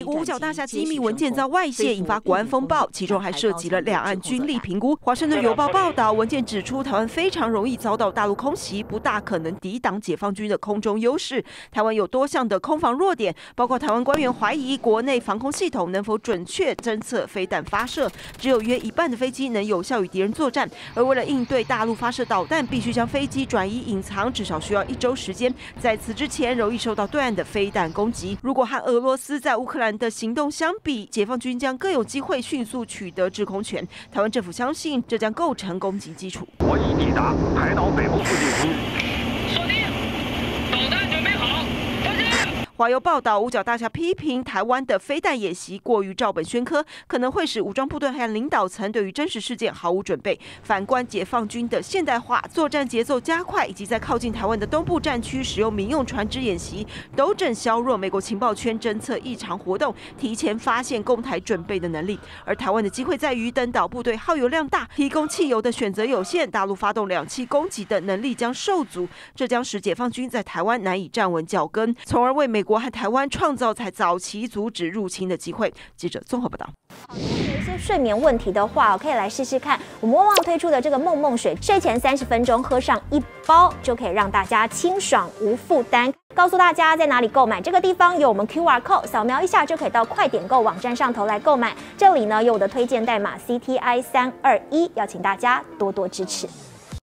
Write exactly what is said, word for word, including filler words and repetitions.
国五角大厦机密文件遭外泄，引发国安风暴，其中还涉及了两岸军力评估。华盛顿邮报报道，文件指出，台湾非常容易遭到大陆空袭，不大可能抵挡解放军的空中优势。台湾有多项的空防弱点，包括台湾官员怀疑国内防空系统能否准确侦测飞弹发射，只有约一半的飞机能有效与敌人作战。而为了应对大陆发射导弹，必须将飞机转移隐藏，至少需要一周时间。在此之前，容易受到对岸的飞弹攻击。如果和俄罗斯在乌克兰的行动相比，解放军将更有机会迅速取得制空权。台湾政府相信，这将构成攻击基础。 我已抵达海岛北部附近区域。 锁定，导弹准备好，发射。 华邮报道，五角大厦批评台湾的飞弹演习过于照本宣科，可能会使武装部队和领导层对于真实事件毫无准备。反观解放军的现代化、作战节奏加快，以及在靠近台湾的东部战区使用民用船只演习，都正削弱美国情报圈侦测异常活动、提前发现攻台准备的能力。而台湾的机会在于，登岛部队耗油量大，提供汽油的选择有限，大陆发动两栖攻击的能力将受阻，这将使解放军在台湾难以站稳脚跟，从而为美国和台湾创造在早期阻止入侵的机会。记者综合报道。 有一些睡眠问题的话，可以来试试看我们旺旺推出的这个梦梦水，睡前三十分钟喝上一包，就可以让大家清爽无负担。告诉大家在哪里购买，这个地方有我们 Q R code， 扫描一下就可以到快点购网站上头来购买。这里呢有我的推荐代码 C T I 三二一，邀请大家多多支持。